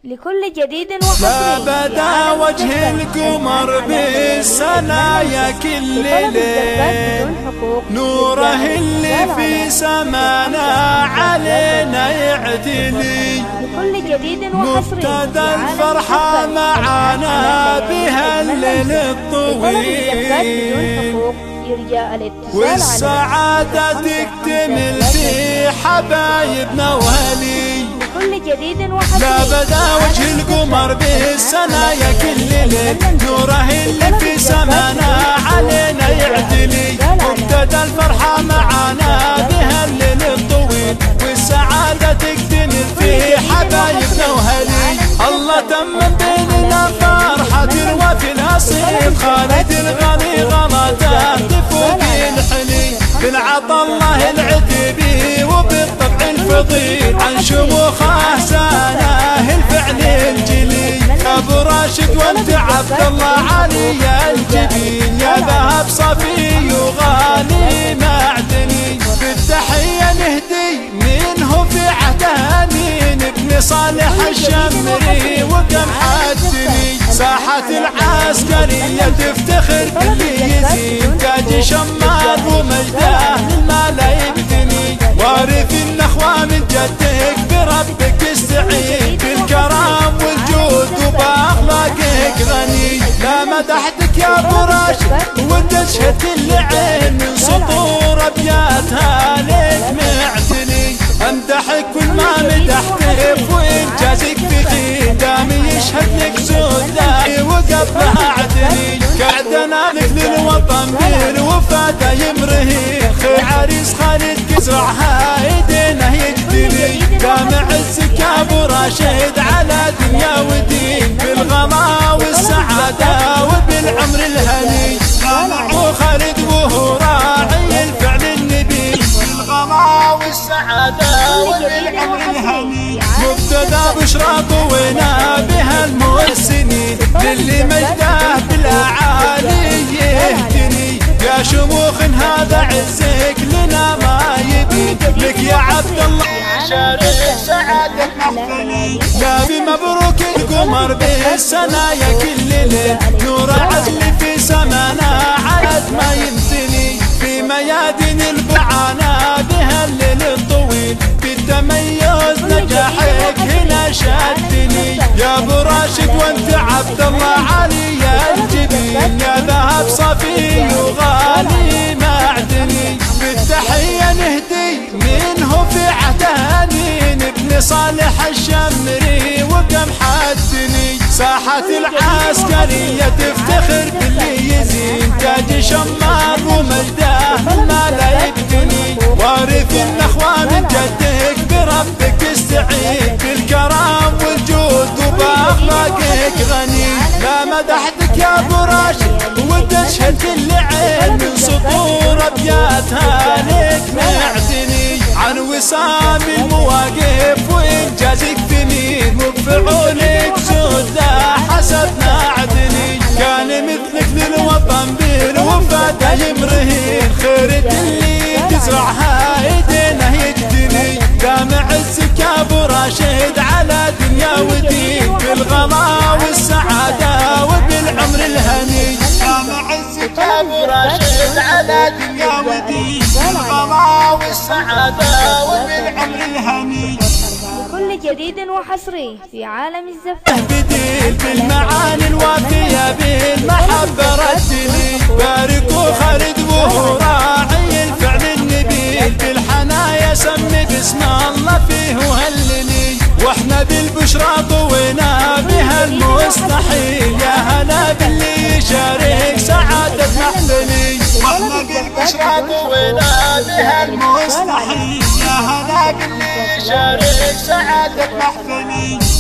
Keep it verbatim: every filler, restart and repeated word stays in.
لكل جديد وحصري. لا بدا وجه القمر بالسنايا كل ليل، نوره اللي في سمانا علينا يعتلي. لكل جديد وحصري مبتدى الفرحة معانا بهالليل الطويل، والسعادة تكتمل في حبايبنا وهلي. كل جديد وحصري. لا بدا وجه القمر بالسنايا كل ليل، نوره اللي في سمانا علينا يعتلي. مبتدى الفرحة معانا بهالليل الطويل، والسعادة تكتمل في حبايبنا وهلي. الله تمم بيننا فرحة تروى في الأصيل، خالد الغني غلطه تفوق الحلي. بالعطا الله العتبي وبالطبع الفضيل، عن شموخه ساناه الفعل الجلي. ابو راشد وانت عبد الله علي الجبين، يا ذهب صفي وغالي معدني. بالتحية نهدي منه في عهده امين، ابن صالح الشمري وكم حدني. ساحة العسكرية تفتخر باللي يزين، تاج شمار ومجده للما لا يبدني. وارث النخوة من جدك بربك استعين، بالكرم والجود وبأخلاقك غني. لا مدحتك يا ابو راشد وتشهد كل عين، من سطور ابياتها لك معتني. امدحك كل ما مدحتك وانجازك ثقيل، دامي يشهد لك زوداي وقبلها عدني. قعدنا لك للوطن بالوفاة يمرهي، خي عريس خالد يزرعها ايدينا يجدني. دام عزك يا ابو راشد على دنيا ودين، بالغلا والسعادة وبالعمر الهني. ابو خالد وهو راعي الفعل النبي، بالغلا والسعادة وبالعمر الهني. مبتدى بشرى طوينا بها المحسنين، للي مجده بالاعالي يهدني. يا شموخ هذا عزك لنا ما يبين، لك يا عبد الله شارك سعادة محفلي. يا بمبروك القمر بالسنايا كل ليل، نور عزل في سمانا عاد ما ينثني. في ميادين البعانة بهالليل الطويل، بالتميز نجاحك هنا شدني. يا ابو راشد وانت عبد الله علي الجبين، يا ذهب صفي وغالي معدني. بالتحية نهدي منه في عهده امين، ابن صالح الشمري وكم حدني. ساحة العسكرية تفتخر باللي يزين، تاج شمار ومجده ما لا يبدني. وارث النخوة من جدك بربك استعين، بالكرم والجود وبأخلاقك غني. لا مدحتك يا ابو راشد وتشهد كل عين، من سطور ابياتها لك معتني. عن وسام المواقف وانجازك ثمين، وبفعولك زوده حسبنا عدني. كان مثلك للوطن بالوفاة يمرهين، خيرة اللي تزرعها ايدينا يجدني. دام عزك يا ابو راشد على دنيا ودين، بالغلا والسعادة وبالعمر الهني. دام عزك يا ابو راشد على دنيا ودين، بالغلا والسعادة وبالعمر الهني. لكل جديد وحصري في عالم الزفاف. بديل بالمعاني الوافية بالمحبة ردلي. باركوا خالد وهو راعي الفعل النبيل، بالحنايا سمي باسم الله فيه وهللي. واحنا بالبشرى طوينا بها المستحيل، يا هلا باللي يشارك سعادة محفلي. واحنا بالبشرى طوينا بها المستحيل، يا هلا باللي يشارك سعادة محفلي.